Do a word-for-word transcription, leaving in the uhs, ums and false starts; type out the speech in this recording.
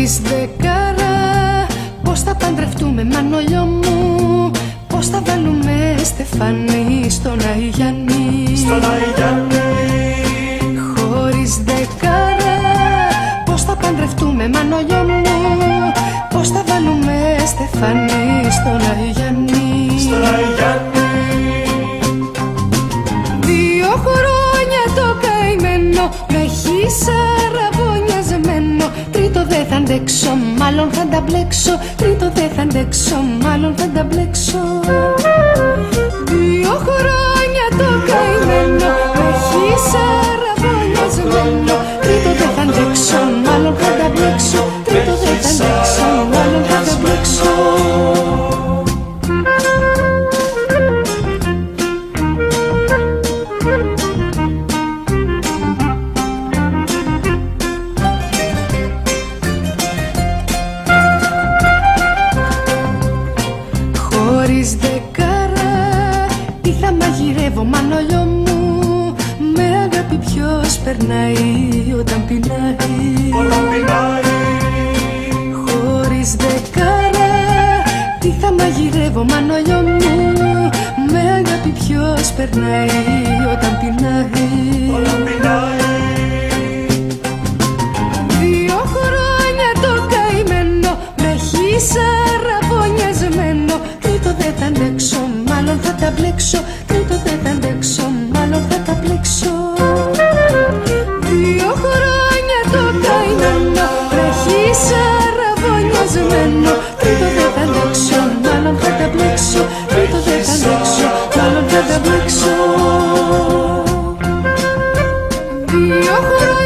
Χωρίς δεκάρα πώς θα παντρευτούμε, μανολιό μου? Πώς θα βάλουμε στεφάνι στον Αϊγιάννη? Στον Αϊγιάννη. Χωρίς δεκάρα πώς θα παντρευτούμε, μανολιό μου? Πώς θα βάλουμε στεφάνι στον Αϊγιάννη? Στον Αϊγιάννη. Δύο χρόνια το καημένο με έχει σαραβωνιασμένο. Τρίτο δεν θα αντέξω, μάλλον θα τα μπλέξω. Τρίτο δεν θα αντέξω, μάλλον θα τα μπλέξω. Δύο χρόνια το καημένο με έχει σαραβωνιασμένο. Τρίτο δεν θα αντέξω, μάλλον θα τα μπλέξω. Τρίτο δεν θα αντέξω, μάλλον θα τα μπλέξω. Χωρίς δεκάρα τι θα μαγειρεύω, μανολιό μου? Με αγάπη ποιος περνάει όταν πεινάει? Όταν πεινάει. Χωρίς δεκάρα τι θα μαγειρεύω, μανολιό μου? Με αγάπη ποιος περνάει όταν πεινάει? Όταν πεινάει. Δύο χρόνια το καημένο με έχει σαραβωνιασμένο. Τρίτο δεν θα αντέξω, μάλλον θα τα μπλέξω. Τρίτο δεν θα αντέξω, μάλλον θα τα μπλέξω. Δύο χρόνια το καημένο με έχει σαραβωνιασμένο. Τρίτο δεν θα αντέξω, μάλλον θα τα μπλέξω. Τρίτο δεν θα αντέξω, μάλλον θα τα μπλέξω. Δύο χρόνια